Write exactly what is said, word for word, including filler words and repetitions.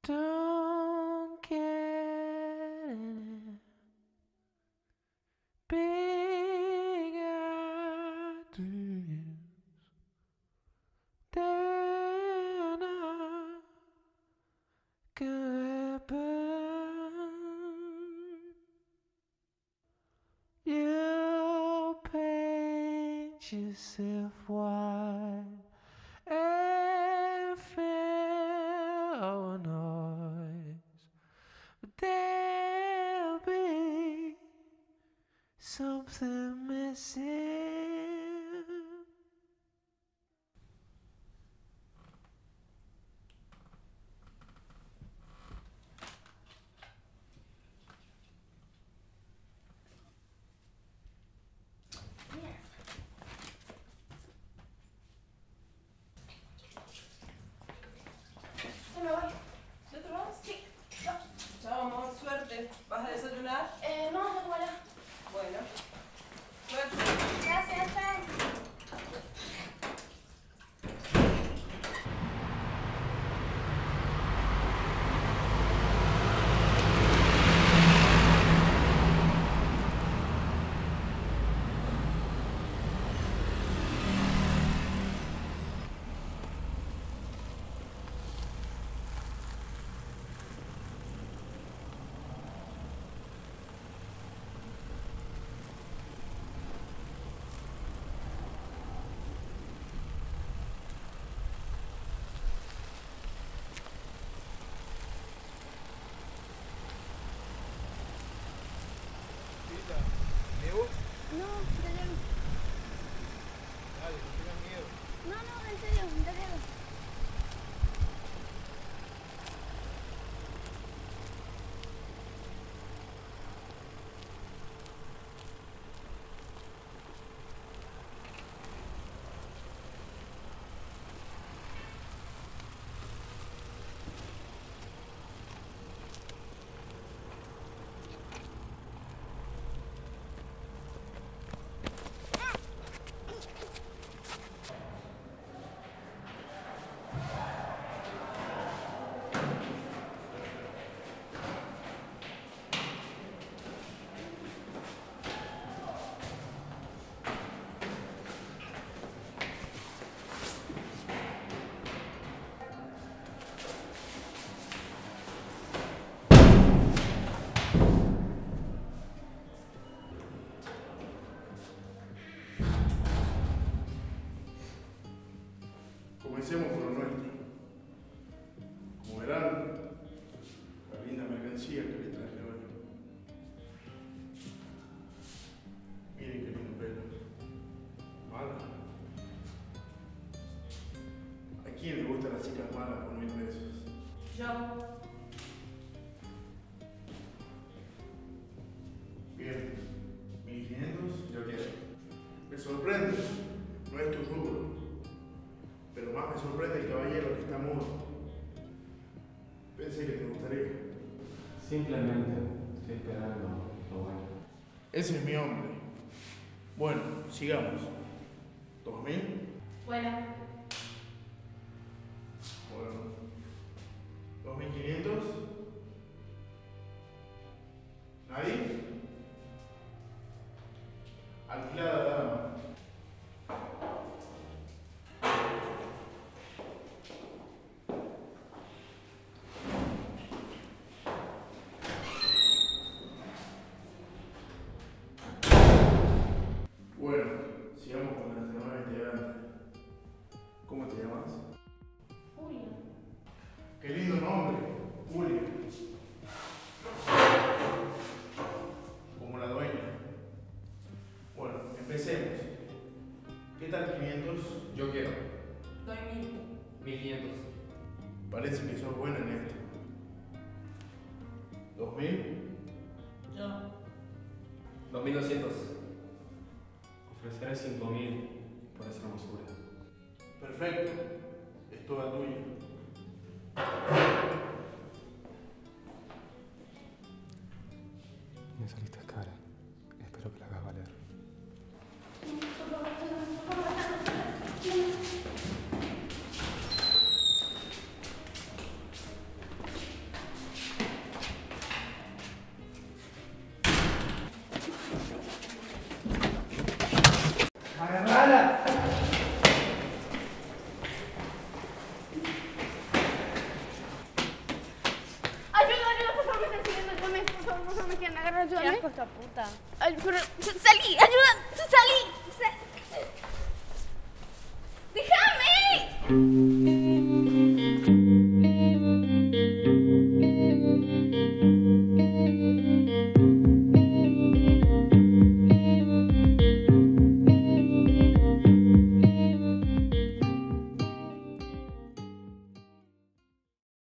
Don't get it. Big ideas. They're not gonna happen. You paint yourself white and feel noise, but there'll be something missing. ¿Vas a desayunar? Eh, no, abuela. Bueno. Suerte. Gracias, chao. No, ya llego. Dale, no tengas miedo. No, no, en serio, ya llego. Comencemos por lo nuestro. Como verán, la linda mercancía que le traje hoy. Miren qué lindo pelo. Mala. ¿A quién le gustan las chicas malas por mil pesos? Yo. Bien. mil quinientos, yo quiero. Me sorprende. No es tu rubro. Pero más me sorprende el caballero que está mudo. Pensé que te gustaría. Simplemente estoy esperando lo bueno. Ese es mi hombre. Bueno, sigamos. ¿Dos mil? Bueno. Bueno. ¿Dos mil quinientos? ¿Nadie? Alquilada dama. Bueno, sigamos con nuestra nueva integrante. ¿Cómo te llamas? Julia. Qué lindo nombre, Julia. Como la dueña. Bueno, empecemos. ¿Qué tal quinientos? Yo quiero. Doy mil. mil quinientos. Parece que sos buena en esto. ¿Dos mil? Yo. dos mil doscientos. Ofreceré cinco mil por esa hermosura. Perfecto. Es toda tuya. Me saliste cara. Espero que la hagas valer. plata. Ay, pero salí, ayuda, salí. Sa- ¡Déjame!